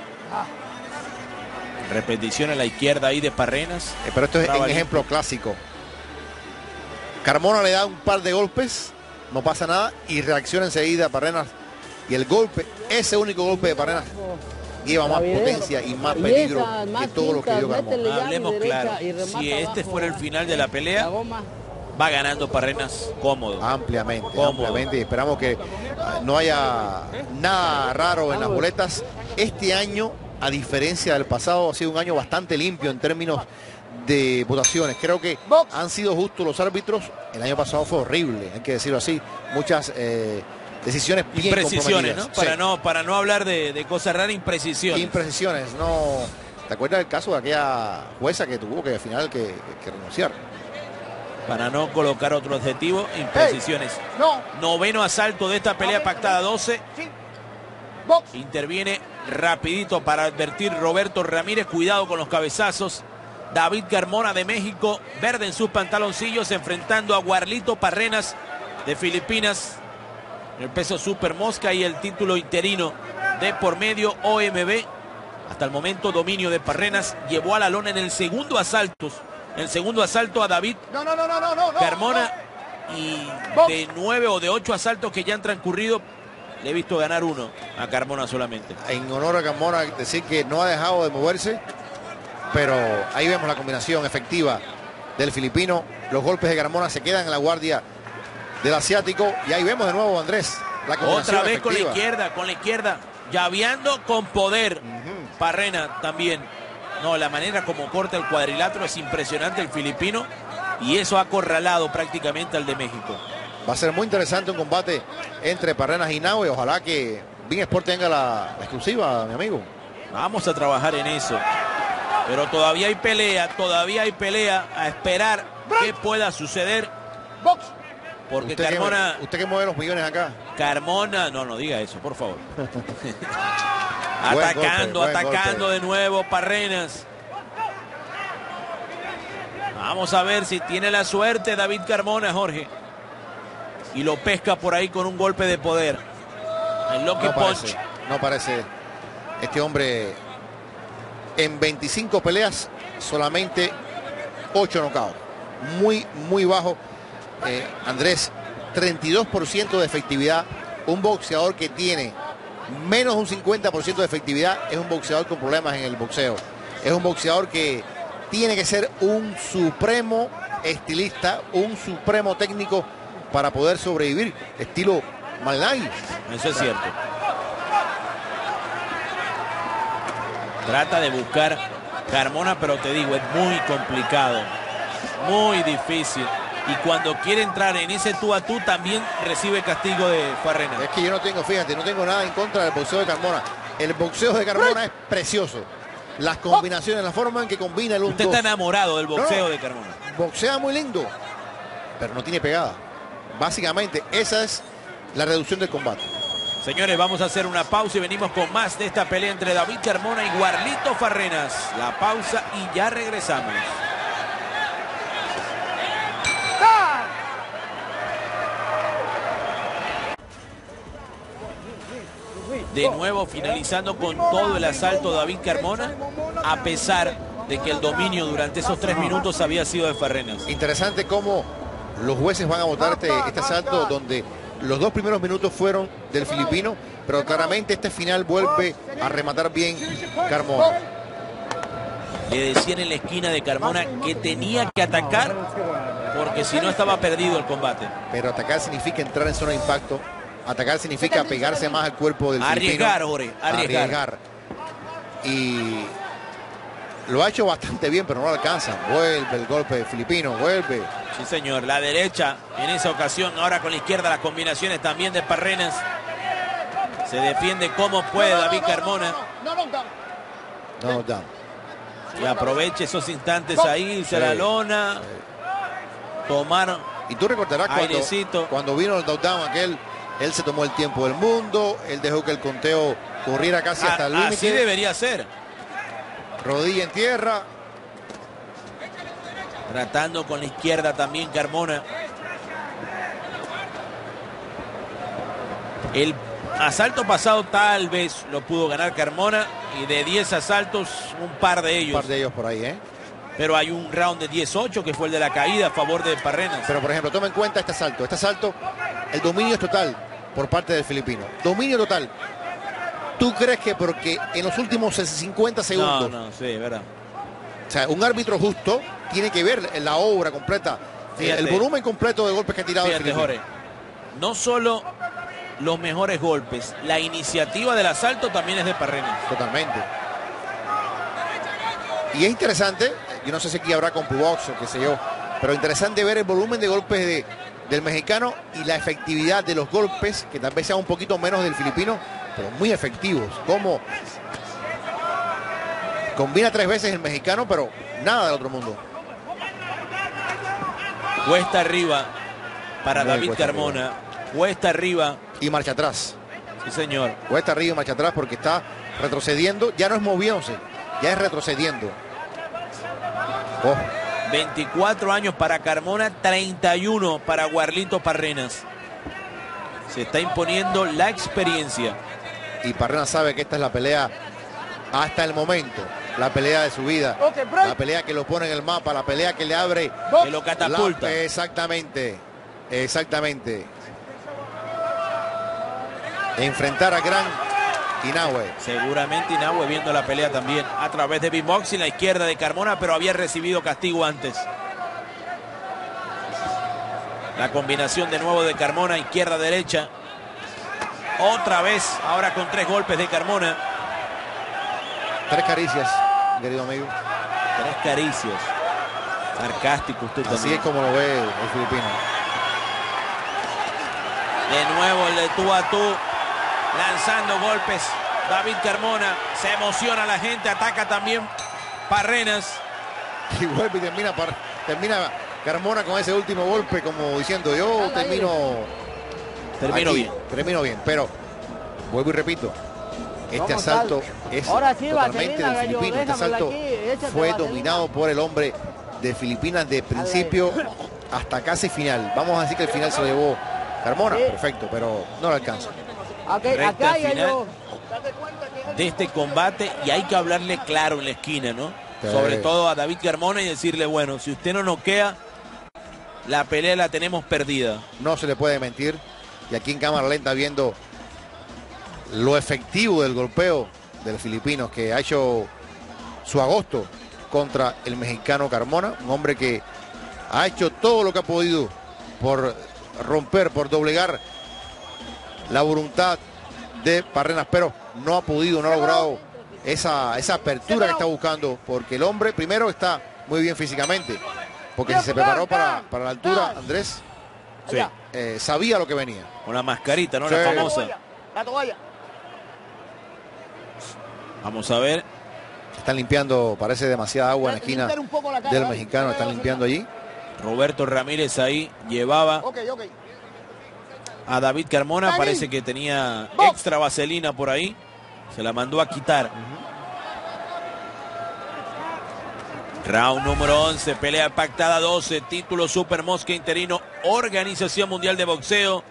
Repetición a la izquierda ahí de Parrenas. Pero esto es un Trabalín. ejemplo clásico. Carmona le da un par de golpes, no pasa nada y reacciona enseguida a Parrenas. Y el golpe, ese único golpe de Parrenas, lleva más potencia y más peligro que todo lo que dio Carmona. Hablemos claro. Si este fuera el final de la pelea, va ganando Parrenas cómodo. Ampliamente, Cómodo. ampliamente. Y esperamos que no haya nada raro en las boletas. Este año, a diferencia del pasado, ha sido un año bastante limpio en términos de votaciones. Creo que han sido justos los árbitros. El año pasado fue horrible, hay que decirlo así. Muchas decisiones bien Imprecisiones, ¿no? comprometidas. Para no hablar de cosas raras, imprecisiones. Imprecisiones, no. ¿Te acuerdas del caso de aquella jueza que tuvo que al final que renunciar? Para no colocar otro adjetivo, imprecisiones. Noveno asalto de esta pelea pactada, 12. Interviene rapidito para advertir Roberto Ramírez. Cuidado con los cabezazos. David Carmona de México, verde en sus pantaloncillos, enfrentando a Guarlito Parrenas de Filipinas. El peso super mosca y el título interino de por medio OMB. Hasta el momento dominio de Parrenas. Llevó a la lona en el segundo asalto. El segundo asalto a David Carmona. Y de 9 o de 8 asaltos que ya han transcurrido, le he visto ganar uno a Carmona solamente. En honor a Carmona, decir que no ha dejado de moverse, pero ahí vemos la combinación efectiva del filipino. Los golpes de Carmona se quedan en la guardia del asiático. Y ahí vemos de nuevo, Andrés, la combinación Otra vez efectiva. con la izquierda, llaveando con poder. Parrena también. No, la manera como corta el cuadrilátero es impresionante el filipino. Y eso ha acorralado prácticamente al de México. Va a ser muy interesante un combate entre Parrenas y Inoue. Ojalá que Bein Sport tenga la exclusiva, mi amigo. Vamos a trabajar en eso. Pero todavía hay pelea a esperar qué pueda suceder. Porque Carmona... ¿Usted que mueve los millones acá? Carmona, no diga eso, por favor. Buen atacando golpe. de nuevo Parrenas. Vamos a ver si tiene la suerte David Carmona, Jorge. Y lo pesca por ahí con un golpe de poder. El Lucky Punch. No parece. Este hombre en 25 peleas, solamente 8 knockouts. Muy bajo. Andrés, 32% de efectividad. Un boxeador que tiene menos de un 50% de efectividad es un boxeador con problemas en el boxeo. Es un boxeador que tiene que ser un supremo estilista, un supremo técnico para poder sobrevivir, estilo Malnaghi. Eso es cierto. Trata de buscar Carmona, pero te digo, es muy complicado, muy difícil. Y cuando quiere entrar en ese tú a tú, también recibe castigo de Parrenas. Es que yo no tengo nada en contra del boxeo de Carmona. El boxeo de Carmona es precioso. Las combinaciones, la forma en que combina el 1-2. Usted está enamorado del boxeo de Carmona. Boxea muy lindo, pero no tiene pegada. Básicamente, esa es la reducción del combate. Señores, vamos a hacer una pausa y venimos con más de esta pelea entre David Carmona y Guarlito Parrenas. La pausa y ya regresamos. De nuevo finalizando con todo el asalto David Carmona, a pesar de que el dominio durante esos 3 minutos había sido de Farrenas. Interesante cómo los jueces van a votar este asalto donde los 2 primeros minutos fueron del filipino, pero claramente este final vuelve a rematar bien Carmona. Le decían en la esquina de Carmona que tenía que atacar porque si no estaba perdido el combate. Pero atacar significa entrar en zona de impacto. Atacar significa pegarse más al cuerpo del Arriesgar, filipino. Jorge, arriesgar. Y lo ha hecho bastante bien, pero no alcanza. Vuelve el golpe filipino, vuelve. Sí, señor. La derecha en esa ocasión. Ahora con la izquierda las combinaciones también de Parrenas. Se defiende como puede David Carmona. No nos da. Y aprovecha esos instantes ahí, irse a la lona. Tomaron. Y tú recordarás cuando vino el knockdown aquel, él se tomó el tiempo del mundo, él dejó que el conteo corriera casi hasta el límite. Así debería ser. Rodilla en tierra. Tratando con la izquierda también Carmona. El asalto pasado tal vez lo pudo ganar Carmona y de 10 asaltos un par de ellos. Un par de ellos por ahí, ¿eh? Pero hay un round de 18 que fue el de la caída a favor de Parrenas. Pero por ejemplo, toma en cuenta este asalto. Este asalto, el dominio es total por parte del filipino. Dominio total. ¿Tú crees que porque en los últimos 50 segundos? No, sí, verdad. O sea, un árbitro justo tiene que ver la obra completa, fíjate, el volumen completo de golpes que ha tirado el filipino. Jorge, no solo los mejores golpes, la iniciativa del asalto también es de Parrenas. Totalmente. Y es interesante, yo no sé si aquí habrá CompuBox o qué sé yo, pero interesante ver el volumen de golpes del mexicano y la efectividad de los golpes, que tal vez sea un poquito menos del filipino, pero muy efectivos. Como combina 3 veces el mexicano, pero nada del otro mundo. Cuesta arriba para David Carmona. Arriba. Cuesta arriba. Y marcha atrás. Sí, señor. Cuesta arriba y marcha atrás porque está retrocediendo. Ya no es moviéndose, ya es retrocediendo. Oh. 24 años para Carmona, 31 para Warlito Parrenas. Se está imponiendo la experiencia. Y Parrenas sabe que esta es la pelea hasta el momento. La pelea de su vida. La pelea que lo pone en el mapa. La pelea que le abre. Que lo catapulta. Exactamente. Exactamente. Enfrentar a gran Inoue. Seguramente Inoue viendo la pelea también a través de B-Boxing, la izquierda de Carmona, pero había recibido castigo antes. La combinación de nuevo de Carmona, izquierda-derecha. Otra vez, ahora con 3 golpes de Carmona. 3 caricias, querido amigo. 3 caricias. Sarcástico usted también. Así es como lo ve el filipino. De nuevo el de tú a tú. Lanzando golpes. David Carmona. Se emociona la gente. Ataca también Parrenas. Y vuelve y termina Carmona con ese último golpe como diciendo yo termino bien. Termino bien. Pero vuelvo y repito. Este asalto es totalmente del filipino. Este asalto fue dominado por el hombre de Filipinas de principio hasta casi final. Vamos a decir que el final se lo llevó Carmona. Perfecto, pero no lo alcanza. Recta final de este combate y hay que hablarle claro en la esquina, ¿no? Sí. Sobre todo a David Carmona y decirle, bueno, si usted no noquea, la pelea la tenemos perdida. No se le puede mentir. Y aquí en cámara lenta viendo lo efectivo del golpeo del filipino que ha hecho su agosto contra el mexicano Carmona, un hombre que ha hecho todo lo que ha podido por romper, por doblegar la voluntad de Parrenas, pero no ha podido, no ha logrado esa apertura que está buscando, porque el hombre primero está muy bien físicamente, porque si se preparó para la altura, Andrés, Sí. Sabía lo que venía. Con la mascarita, ¿no? Sí. La famosa. La toalla. Vamos a ver. Están limpiando, parece demasiada agua en la esquina del mexicano, están limpiando allí. Roberto Ramírez ahí llevaba a David Carmona, parece que tenía extra vaselina por ahí, se la mandó a quitar. Round número 11, pelea pactada 12, título Super Mosca interino, Organización Mundial de Boxeo.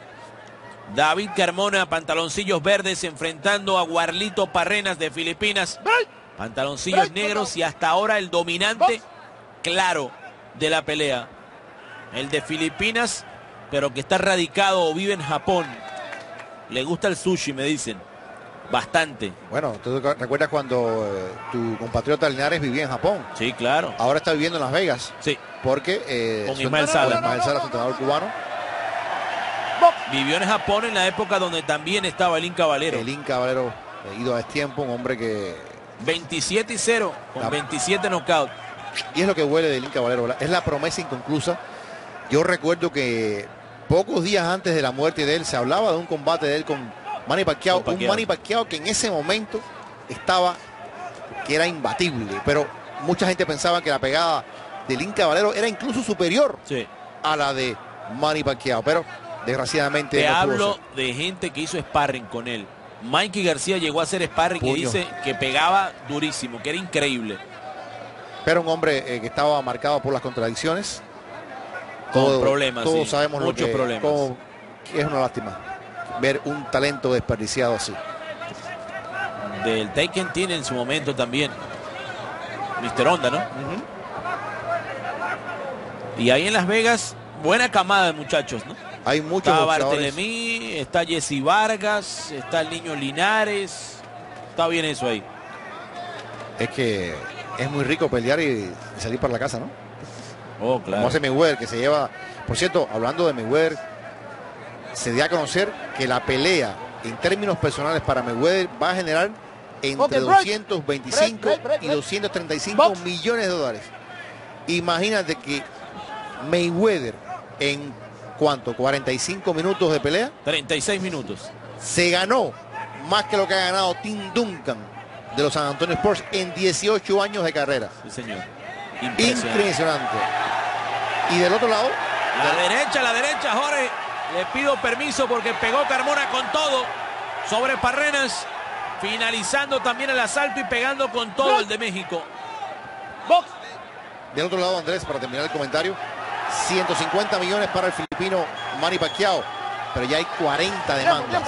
David Carmona, pantaloncillos verdes, enfrentando a Warlito Parrenas de Filipinas. Pantaloncillos negros y hasta ahora el dominante claro de la pelea. El de Filipinas, pero que está radicado o vive en Japón. Le gusta el sushi, me dicen. Bastante. Bueno, ¿tú recuerdas cuando tu compatriota Linares vivía en Japón? Sí, claro. Ahora está viviendo en Las Vegas. Sí. Porque Con Ismael Salas. Ismael Salas, su entrenador cubano. Vivió en Japón en la época donde también estaba el Inca Valero. El Inca Valero, ido a destiempo, un hombre que... 27-0 con 27 knockouts. Y es lo que huele del Inca Valero, ¿verdad? Es la promesa inconclusa. Yo recuerdo que pocos días antes de la muerte de él se hablaba de un combate de él con Manny Pacquiao. Un Manny Pacquiao que en ese momento que era imbatible, pero mucha gente pensaba que la pegada del Inca Valero era incluso superior a la de Manny Pacquiao, pero desgraciadamente te no hablo de gente que hizo sparring con él. Mikey García llegó a hacer sparring y dice que pegaba durísimo, que era increíble. Pero un hombre que estaba marcado por las contradicciones. Con problemas, todos sabemos muchos problemas. Es una lástima ver un talento desperdiciado así. Del Taken tiene en su momento también Mr. Honda, ¿no? Y ahí en Las Vegas, buena camada de muchachos, ¿no? Hay muchos Está boxeadores. Barthelemy, está Jesse Vargas, está el niño Linares. Está bien eso ahí. Es que es muy rico pelear y salir para la casa, ¿no? Oh, claro. Como hace Mayweather, que se lleva... Por cierto, hablando de Mayweather, se dio a conocer que la pelea en términos personales para Mayweather va a generar entre 225 y 235 millones de dólares. Imagínate que Mayweather en ¿cuánto? 45 minutos de pelea. 36 minutos. Se ganó más que lo que ha ganado Tim Duncan de los San Antonio Spurs en 18 años de carrera. Sí, señor. Impresionante. Y del otro lado... La derecha, Jorge. Le pido permiso porque pegó Carmona con todo sobre Parrenas. Finalizando también el asalto y pegando con todo el de México. Del otro lado, Andrés, para terminar el comentario, 150 millones para el filipino Manny Pacquiao, pero ya hay 40 demandas.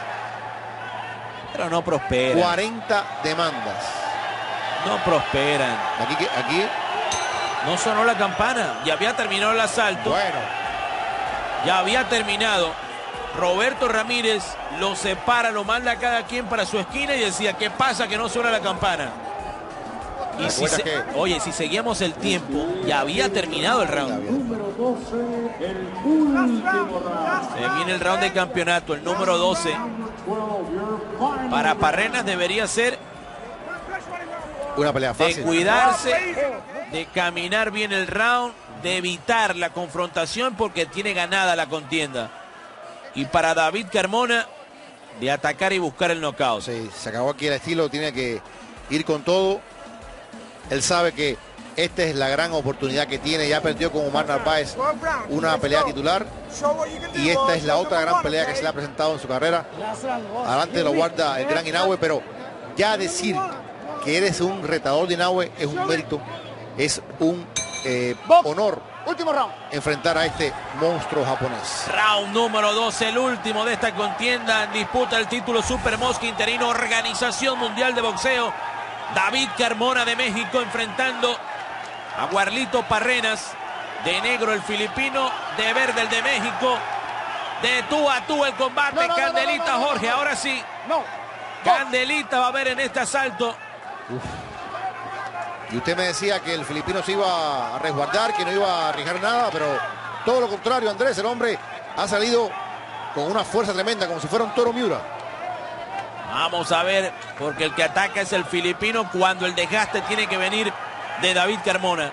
Pero no prosperan. 40 demandas. No prosperan. Aquí no sonó la campana. Ya había terminado el asalto. Bueno. Ya había terminado. Roberto Ramírez lo separa, lo manda a cada quien para su esquina y decía, ¿qué pasa que no suena la campana? Y oye, si seguíamos el tiempo, ya había terminado el round. Número 12, el último round. Se viene el round de campeonato, el número 12. Para Parrenas debería ser una pelea fácil. De cuidarse, de caminar bien el round, de evitar la confrontación porque tiene ganada la contienda. Y para David Carmona, de atacar y buscar el knockout. Sí, se acabó aquí el estilo, tiene que ir con todo. Él sabe que esta es la gran oportunidad que tiene. Ya perdió con Omar Narváez una pelea titular. Y esta es la otra gran pelea que se le ha presentado en su carrera. Adelante lo guarda el gran Inoue, pero ya decir que eres un retador de Inoue es un mérito, es un honor. Último round. Enfrentar a este monstruo japonés. Round número 12, el último de esta contienda. Disputa el título Super Mosca interino, Organización Mundial de Boxeo. David Carmona de México enfrentando a Warlito Parrenas. De negro el filipino, de verde el de México. De tú a tú el combate. Candelita, Jorge, ahora sí. Candelita va a haber en este asalto. Uf. Y usted me decía que el filipino se iba a resguardar, que no iba a arriesgar nada, pero todo lo contrario, Andrés, el hombre ha salido con una fuerza tremenda, como si fuera un toro Miura. Vamos a ver, porque el que ataca es el filipino cuando el desgaste tiene que venir de David Carmona.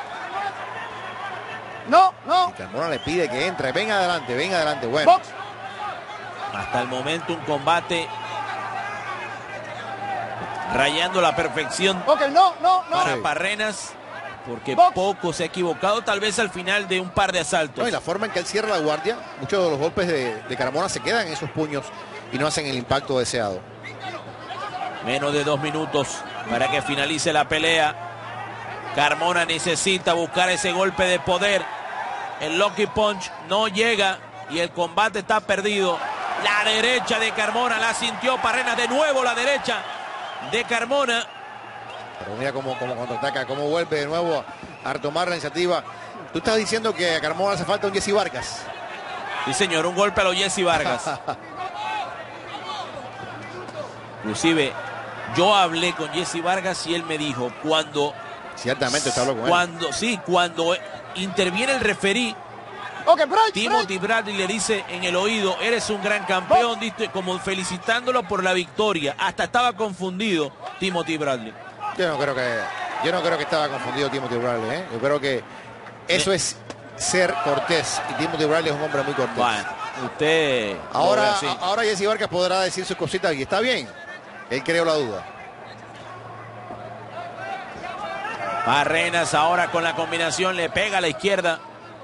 Y Carmona le pide que entre, venga adelante, bueno. Hasta el momento un combate rayando la perfección para Parrenas, porque poco se ha equivocado, tal vez al final de un par de asaltos. No, y la forma en que él cierra la guardia, muchos de los golpes de Carmona se quedan en esos puños y no hacen el impacto deseado. Menos de 2 minutos para que finalice la pelea. Carmona necesita buscar ese golpe de poder. El Lucky Punch no llega y el combate está perdido. La derecha de Carmona la sintió Parrenas, de nuevo la derecha de Carmona. Pero mira cómo contraataca, cómo vuelve de nuevo a retomar la iniciativa. Tú estás diciendo que a Carmona hace falta un Jesse Vargas. Sí, señor, un golpe a los Jesse Vargas. Inclusive, yo hablé con Jesse Vargas y él me dijo, cuando... Ciertamente está hablando con él. Cuando interviene el referí, Ok, break, Timothy Bradley le dice en el oído, eres un gran campeón, como felicitándolo por la victoria. Hasta estaba confundido Timothy Bradley. Yo no creo que estaba confundido Timothy Bradley, ¿eh? Yo creo que eso es ser cortés. Y Timothy Bradley es un hombre muy cortés. Bueno, usted... Ahora Jesse Vargas podrá decir sus cositas y está bien. Él creó la duda. Barrenas ahora con la combinación, le pega a la izquierda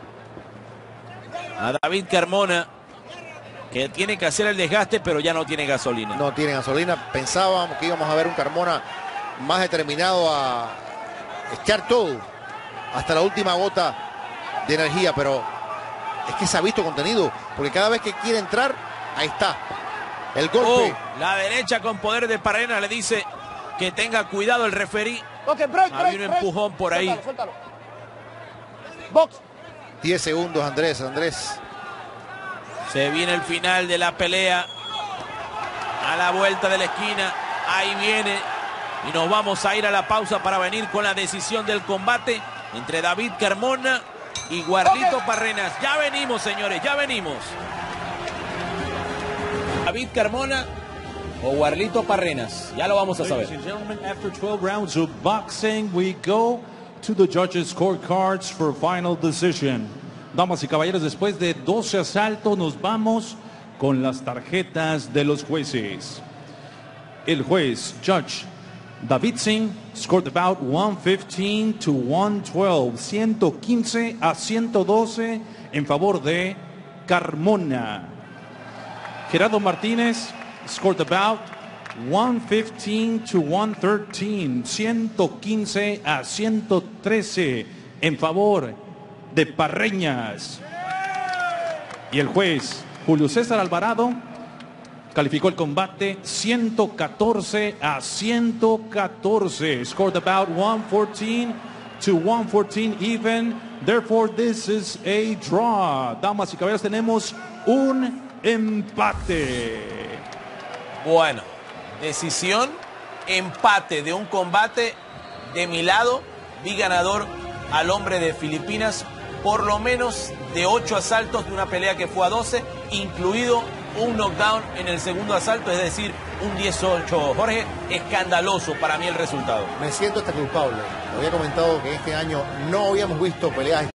a David Carmona, que tiene que hacer el desgaste, pero ya no tiene gasolina. No tiene gasolina. Pensábamos que íbamos a ver un Carmona más determinado a echar todo hasta la última gota de energía, pero es que se ha visto contenido, porque cada vez que quiere entrar, ahí está. El golpe. La derecha con poder de Barrenas le dice que tenga cuidado el referí. Ok, break, Había un empujón por ahí. Suéltalo. Box. 10 segundos, Andrés. Se viene el final de la pelea. A la vuelta de la esquina. Ahí viene. Y nos vamos a ir a la pausa para venir con la decisión del combate entre David Carmona y Warlito Barrenas. Ya venimos, señores, ya venimos. David Carmona o Warlito Barrenas. Ya lo vamos a saber. Ladies and gentlemen, after 12 rounds of boxing, we go to the judges' scorecards for final decision. Damas y caballeros, después de 12 asaltos, nos vamos con las tarjetas de los jueces. El juez, Judge David Singh, scored the bout 115 to 112, 115 a 112 en favor de Carmona. Gerardo Martínez scored the bout 115 to 113, 115 a 113 en favor de Parreñas. Y el juez Julio César Alvarado calificó el combate 114 a 114. Scored the bout 114 to 114 even. Therefore, this is a draw. Damas y caballeros, tenemos un empate. Bueno, decisión, empate de un combate. De mi lado, vi ganador al hombre de Filipinas, por lo menos de 8 asaltos de una pelea que fue a 12, incluido un knockdown en el segundo asalto, es decir, un 18. Jorge, escandaloso para mí el resultado. Me siento hasta culpable. Había comentado que este año no habíamos visto peleas